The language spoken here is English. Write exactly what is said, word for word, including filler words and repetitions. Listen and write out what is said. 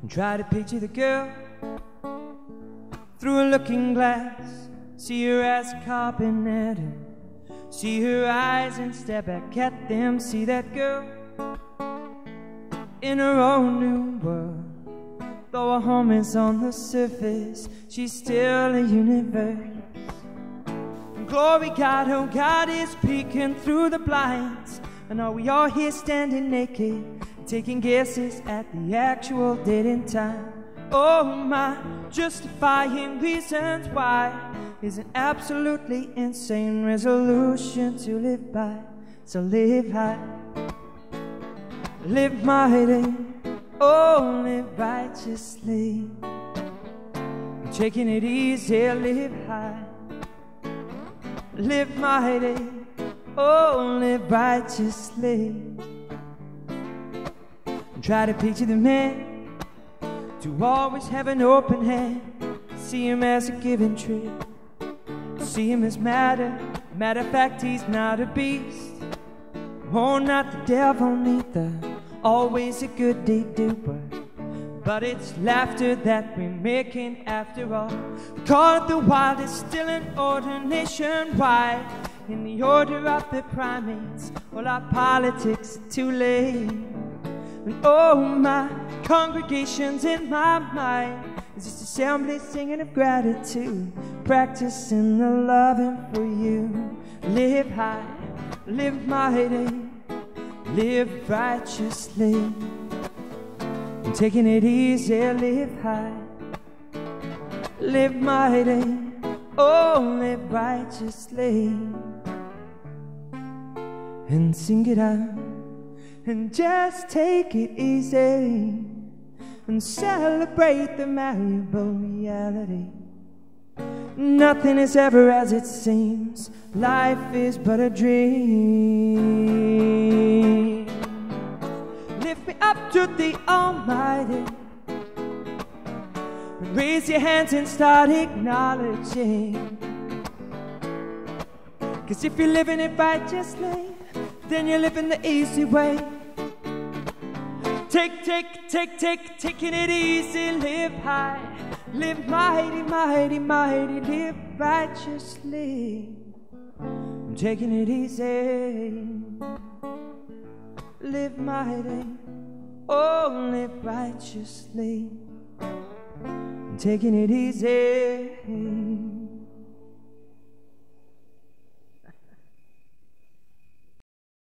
and try to picture the girl through a looking glass. See her as carpet, see her eyes and step back at them. See that girl in her own new world. Though her home is on the surface, she's still a universe. And glory God, oh God, is peeking through the blinds. And are we all here standing naked, taking guesses at the actual date and time? Oh my, justifying reasons why is an absolutely insane resolution to live by. So live high, live mighty, oh, live righteously. You're taking it easy, live high, live mighty, oh, live righteously. And try to picture the man to always have an open hand. See him as a given tree, see him as matter. Matter of fact, he's not a beast. Oh, not the devil neither, always a good deed doer. But it's laughter that we're making after all. We call it the wild, it's still an order nationwide. In the order of the primates, all our politics are too late. And oh, my congregation's in my mind is this assembly singing of gratitude, practicing the loving for you. Live high, live mighty, live righteously. And taking it easy, live high, live mighty, oh, live righteously. And sing it out, and just take it easy, and celebrate the malleable reality. Nothing is ever as it seems, life is but a dream. Lift me up to the Almighty, raise your hands and start acknowledging. Cause if you're living it righteously, then you're living the easy way. Take, take, take, take, taking it easy, live high, live mighty, mighty, mighty, live righteously. I'm taking it easy, live mighty, oh, live righteously. I'm taking it easy.